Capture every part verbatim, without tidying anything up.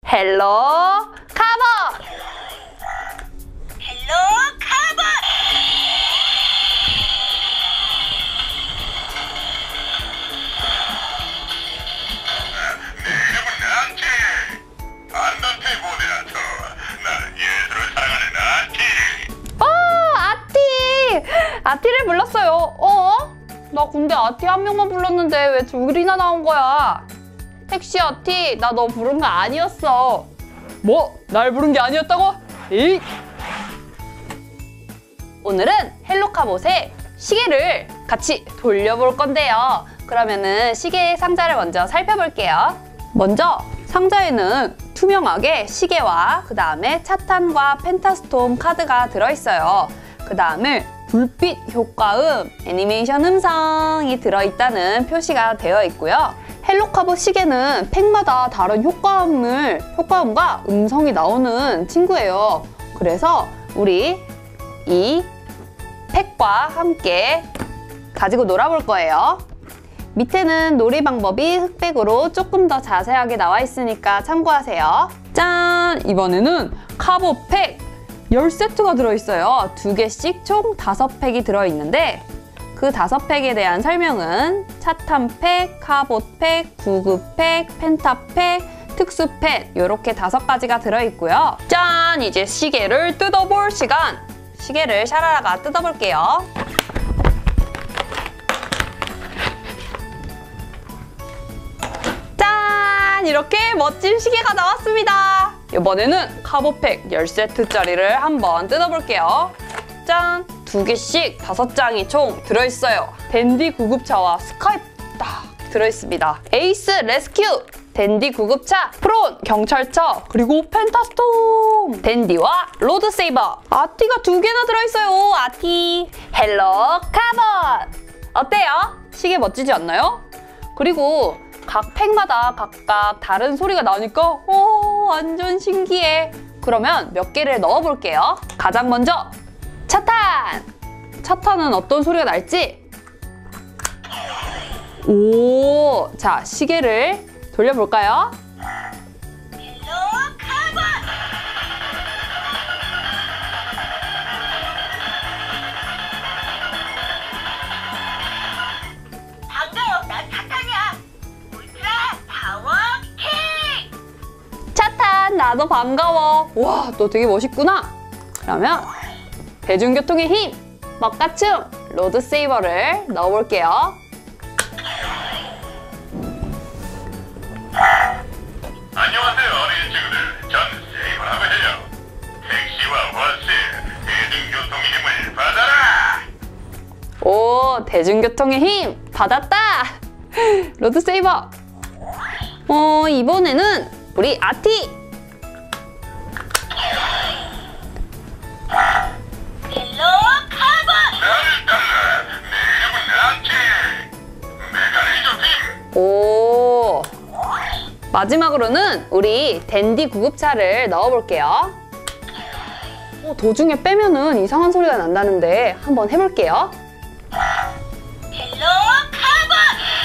헬로 카봇! 헬로 카봇! 내 이름은 아티. 안단테 모데라터. 나는 예술을 사랑하는 아티. 어, 아티! 아티를 불렀어요. 어? 나 근데 아티 한 명만 불렀는데 왜 둘이나 나온 거야? 택시 아티, 나 너 부른 거 아니었어. 뭐? 날 부른 게 아니었다고? 에이! 오늘은 헬로카봇의 시계를 같이 돌려볼 건데요. 그러면은 시계 상자를 먼저 살펴볼게요. 먼저 상자에는 투명하게 시계와 그 다음에 차탄과 펜타스톰 카드가 들어있어요. 그 다음에 불빛 효과음, 애니메이션 음성이 들어있다는 표시가 되어 있고요. 헬로카봇 시계는 팩마다 다른 효과음을, 효과음과 음성이 나오는 친구예요. 그래서 우리 이 팩과 함께 가지고 놀아볼 거예요. 밑에는 놀이 방법이 흑백으로 조금 더 자세하게 나와 있으니까 참고하세요. 짠! 이번에는 카봇 팩 십 세트가 들어있어요. 두 개씩 총 다섯 팩이 들어있는데 그 다섯 팩에 대한 설명은 차탄 팩, 카봇 팩, 구급 팩, 펜타 팩, 특수 팩 이렇게 다섯 가지가 들어있고요. 짠! 이제 시계를 뜯어볼 시간! 시계를 샤라라가 뜯어볼게요. 짠! 이렇게 멋진 시계가 나왔습니다. 이번에는 카봇팩 십 세트짜리를 한번 뜯어볼게요. 짠! 두 개씩 다섯 장이 총 들어있어요. 댄디 구급차와 스카이프 딱 들어있습니다. 에이스 레스큐! 댄디 구급차, 프론 경찰차, 그리고 펜타스톰! 댄디와 로드세이버! 아티가 두 개나 들어있어요. 아티! 헬로 카봇! 어때요? 시계 멋지지 않나요? 그리고 각 팩마다 각각 다른 소리가 나니까 오, 완전 신기해. 그러면 몇 개를 넣어볼게요. 가장 먼저 차탄! 차탄은 어떤 소리가 날지? 오, 자, 시계를 돌려볼까요? 헬로 카봇! 반가워, 난 차탄이야. 울트라 파워 킥! 차탄, 나도 반가워. 와, 너 되게 멋있구나. 그러면 대중교통의 힘, 먹가춤, 로드세이버를 넣어볼게요. 안녕하세요, 어린 친구들. 전 세이버라고 해요. 택시와 버스, 대중교통의 힘을 받아라! 오, 대중교통의 힘 받았다! 로드세이버! 어, 이번에는 우리 아티! 헬로 카봇! 나를 따라! 내 이름은 아티! 메가레이저 팀! 오! 마지막으로는 우리 댄디 구급차를 넣어볼게요. 어, 도중에 빼면은 이상한 소리가 난다는데 한번 해볼게요. 헬로 카봇!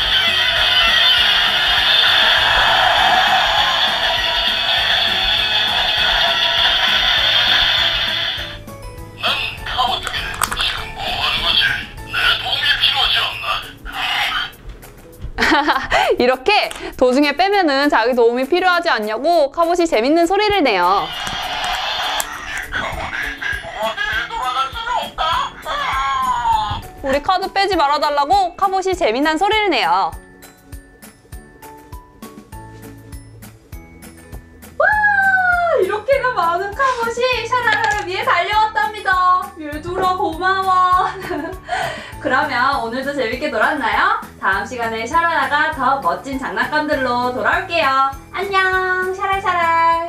난 카봇 중에 지금 뭐하는 거지? 내 도움이 필요하지 않나? 이렇게 도중에 빼면은 자기 도움이 필요하지 않냐고 카봇이 재밌는 소리를 내요. 어디에 돌아갈 수가 없다? 우리 카드 빼지 말아달라고 카봇이 재미난 소리를 내요. 와! 이렇게나 많은 카봇이 샤라라를 위해 달려왔답니다. 율두라 고마워. 그러면 오늘도 재밌게 놀았나요? 다음 시간에 샤라라가 더 멋진 장난감들로 돌아올게요. 안녕, 샤랄샤랄.